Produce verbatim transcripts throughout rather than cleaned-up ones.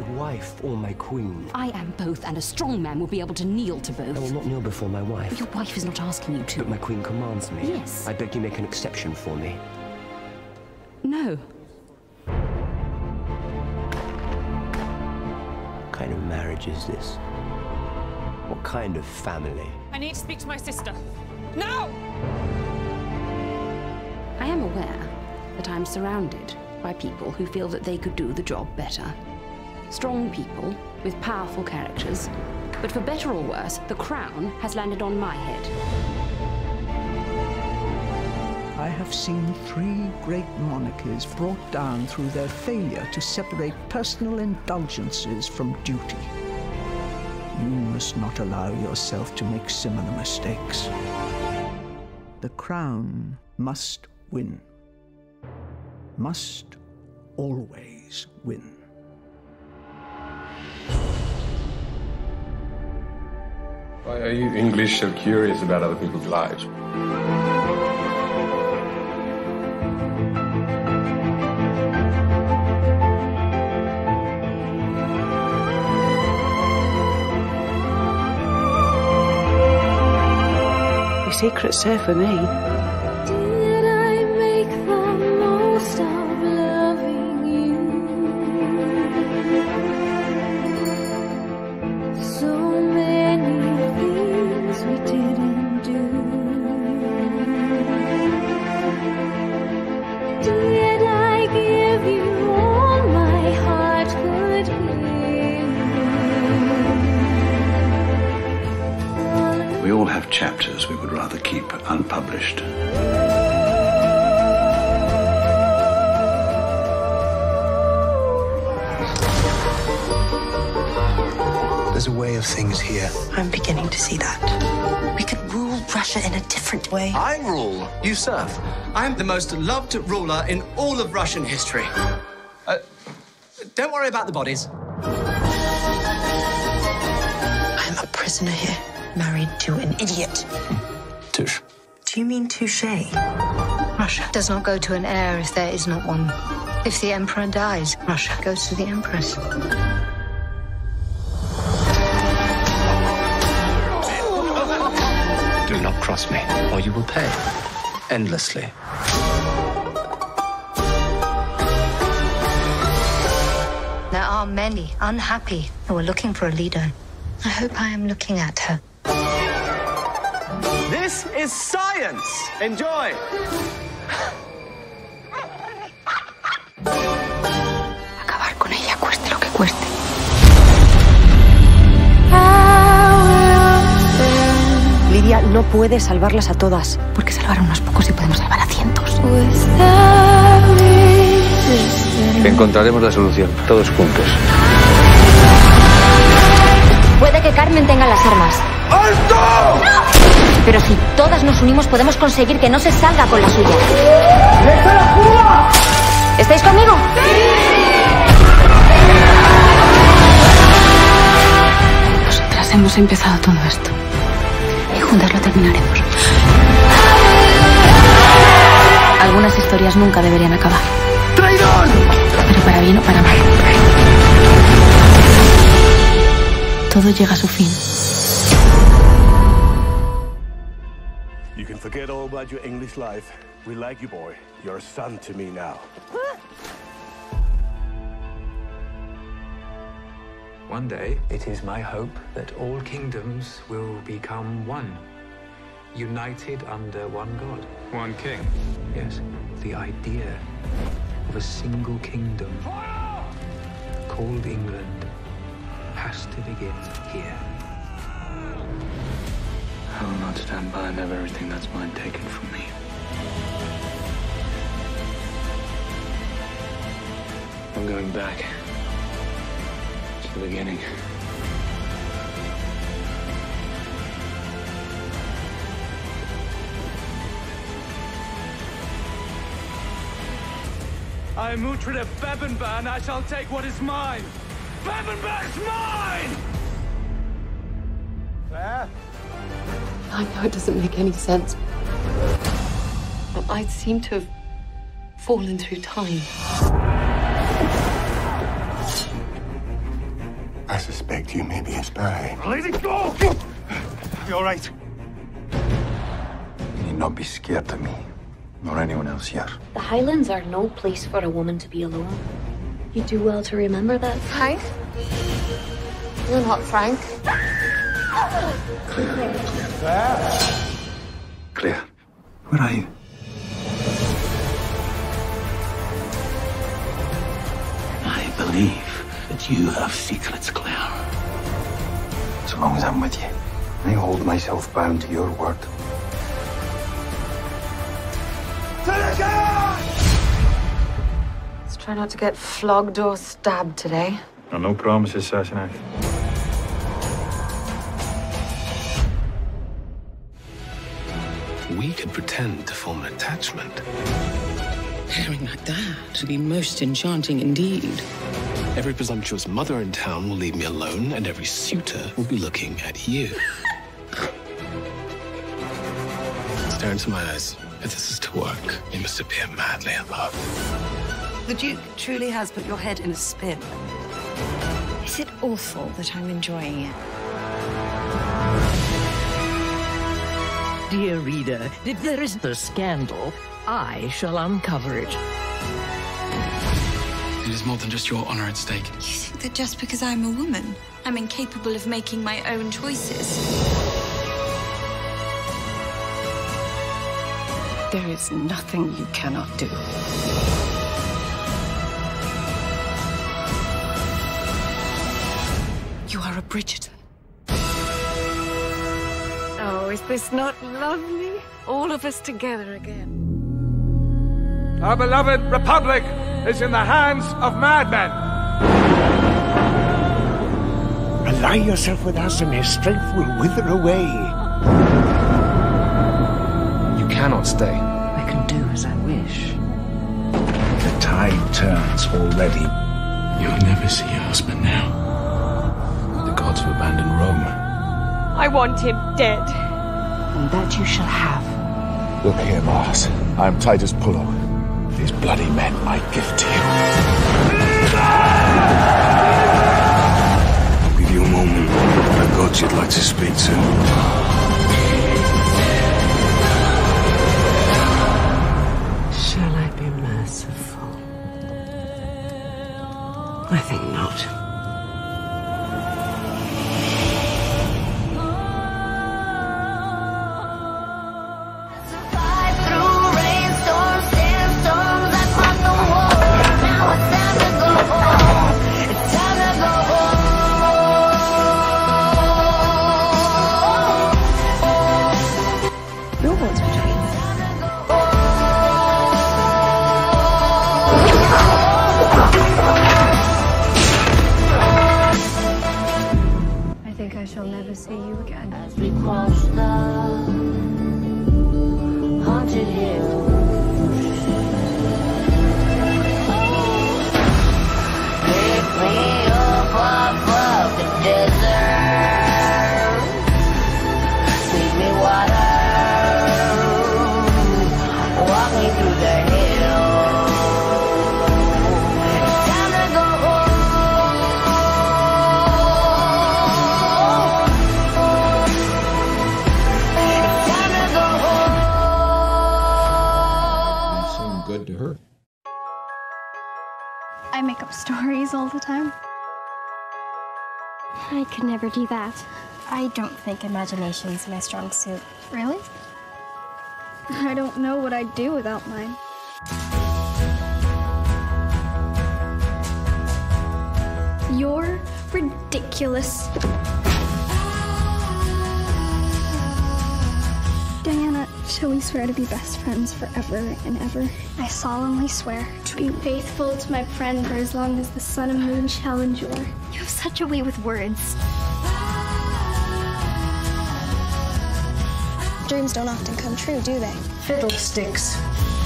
wife or my queen. I am both, and a strong man will be able to kneel to both. I will not kneel before my wife. Your wife is not asking you to. But my queen commands me. Yes. I beg you make an exception for me. No. What kind of marriage is this? What kind of family? I need to speak to my sister. Now! I am aware that I'm surrounded by people who feel that they could do the job better. Strong people with powerful characters. But for better or worse, the crown has landed on my head. I have seen three great monarchies brought down through their failure to separate personal indulgences from duty. You must not allow yourself to make similar mistakes. The crown must win. Must always win. Why are you English so curious about other people's lives? Your secret's safe for me. Did I make the most of loving you? So many things we didn't do. Did I give you all my heart could give? We all have chapters we would rather keep unpublished. There's a way of things here. I'm beginning to see that. We could rule Russia in a different way. I rule, you serve. I'm the most loved ruler in all of Russian history. Uh, don't worry about the bodies. I'm a prisoner here, married to an idiot. Touche. Do you mean touche? Russia does not go to an heir if there is not one. If the emperor dies, Russia goes to the empress. Do not cross me, or you will pay. Endlessly. There are many unhappy who are looking for a leader. I hope I am looking at her. This is science. Enjoy. Acabar con ella cueste lo que cueste. Lidia no puede salvarlas a todas. ¿Por qué salvar a unos pocos si podemos salvar a cientos? Encontraremos la solución, todos juntos. Puede que Carmen tenga las armas. ¡Alto! ¡No! Pero si todas nos unimos podemos conseguir que no se salga con la suya. ¡Deja la fuga! ¿Estáis conmigo? Nosotras hemos empezado todo esto. Y juntas lo terminaremos. Algunas historias nunca deberían acabar. ¡Traidor! Pero para bien o para mal. Todo llega a su fin. You can forget all about your English life. We like you, boy. You're a son to me now. One day, it is my hope that all kingdoms will become one, united under one God. One king. Yes, the idea of a single kingdom called England has to begin here. I will not stand by and have everything that's mine taken from me. I'm going back to the beginning. I am Uhtred of Bebbanburg, and I shall take what is mine. Bebbanburg's mine! Claire? I know it doesn't make any sense. But I seem to have fallen through time. I suspect you may be a spy. Let it go! You all right? You need not be scared of me, nor anyone else here. The Highlands are no place for a woman to be alone. You do well to remember that. Frank? You're not Frank. Claire, where are you? I believe that you have secrets, Claire. So long as I'm with you, I hold myself bound to your word. Let's try not to get flogged or stabbed today. No, no promises, Sassenach. We could pretend to form an attachment. Pairing like that would be most enchanting indeed. Every presumptuous mother in town will leave me alone, and every suitor will be looking at you. Stare into my eyes. If this is to work, you must appear madly in love. The Duke truly has put your head in a spin. Is it awful that I'm enjoying it? Dear reader, if there is a scandal, I shall uncover it. It is more than just your honor at stake. You think that just because I'm a woman, I'm incapable of making my own choices? There is nothing you cannot do. You are a Bridgerton. Oh, is this not lovely? All of us together again. Our beloved Republic is in the hands of madmen. Ally yourself with us and his strength will wither away. You cannot stay. I can do as I wish. The tide turns already. You'll never see your husband now. The gods have abandoned Rome. I want him dead. And that you shall have. Look here, Mars. I'm Titus Pullo. These bloody men my gift to you. I'll give you a moment. I've got you'd like to speak to. Shall I be merciful? I think not. I shall never see you again. As we cross the haunted hill, pick me up off of the desert, sweep me water, walk me through the hill. It's time to go home. Good to her. I make up stories all the time. I could never do that. I don't think imagination's my strong suit. Really? I don't know what I'd do without mine. You're ridiculous. Diana, shall we swear to be best friends forever and ever? I solemnly swear to be faithful to my friend for as long as the sun and moon shall endure. You have such a way with words. Dreams don't often come true, do they? Fiddlesticks.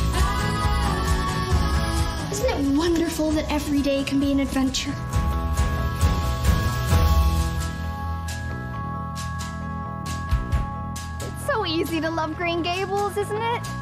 Isn't it wonderful that every day can be an adventure? It's so easy to love Green Gables, isn't it?